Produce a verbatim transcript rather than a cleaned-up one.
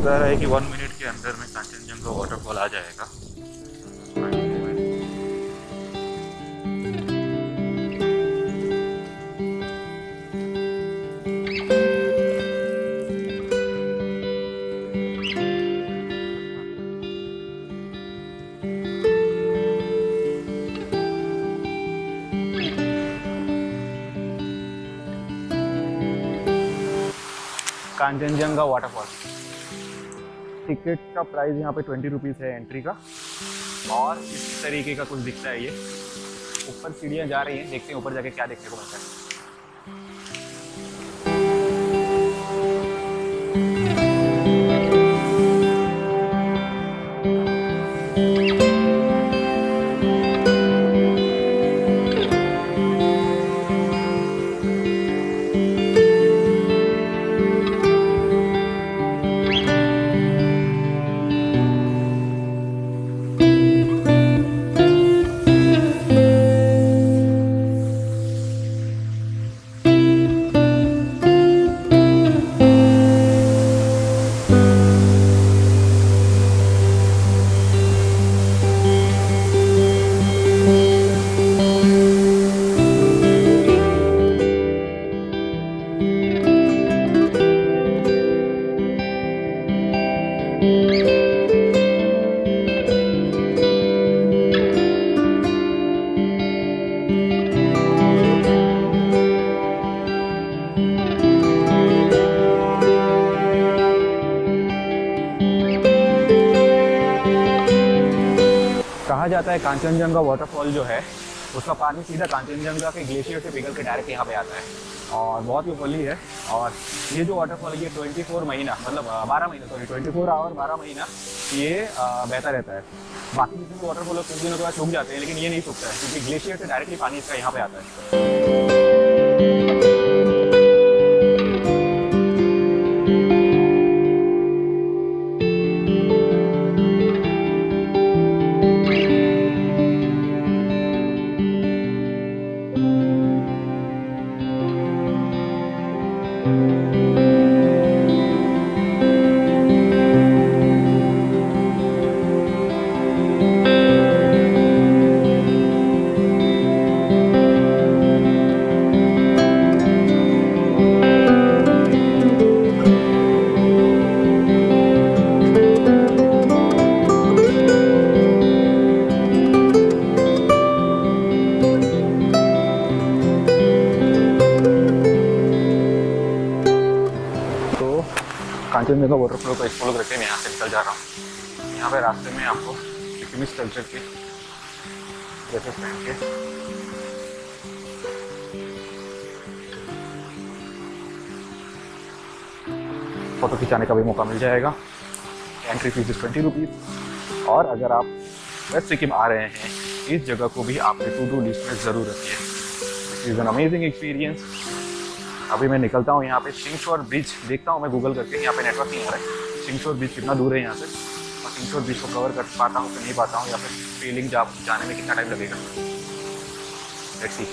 बता रहा है कि वन मिनट के अंदर में कांचनजंगा वाटरफॉल आ जाएगा। कांचनजंगा वाटरफॉल टिकट का प्राइस यहाँ पे ट्वेंटी रुपीज़ है एंट्री का, और इस तरीके का कुछ दिखता है। ये ऊपर सीढ़ियाँ जा रही हैं, देखते हैं ऊपर जाके क्या देखने को मिलता है। कहा जाता है कांचनजंगा वाटरफॉल जो है उसका पानी सीधा कांचनजंगा के ग्लेशियर से पिघल के डायरेक्ट यहाँ पे आता है, और बहुत ही होली है। और ये जो वाटरफॉल है ये ट्वेंटी फोर महीना मतलब बारह महीना सॉरी ट्वेंटी फोर आवर बारह महीना ये बहता रहता है। बाकी जितने वाटरफॉल है कुछ दिनों के बाद सूख जाते हैं, लेकिन ये नहीं सूखता है क्योंकि ग्लेशियर से डायरेक्टली पानी इसका यहाँ पे आता है। कांचनजंगा वाटरफॉल को एक्सप्लोर करके मैं यहाँ से निकल जा रहा हूँ। यहाँ पे रास्ते में आपको सिक्किमिस कल्चर के ड्रेसेस पहन के फोटो खिंचाने का भी मौका मिल जाएगा। Entry fees twenty rupees. और अगर आप वेस्ट सिक्किम आ रहे हैं इस जगह को भी आपने टू डू लिस्ट में ज़रूर रखिए। This is an amazing experience. अभी मैं निकलता हूँ यहाँ पे सिंगशोर ब्रिज देखता हूँ मैं गूगल करके, यहाँ पे नेटवर्क नहीं आ रहा है। सिंगशोर ब्रिज कितना दूर है यहाँ से, और सिंगशोर ब्रिज को कवर कर पाता हूँ कि नहीं पाता हूँ, या फिर फीलिंग जा जाने में कितना टाइम लगेगा। लेट्स सी।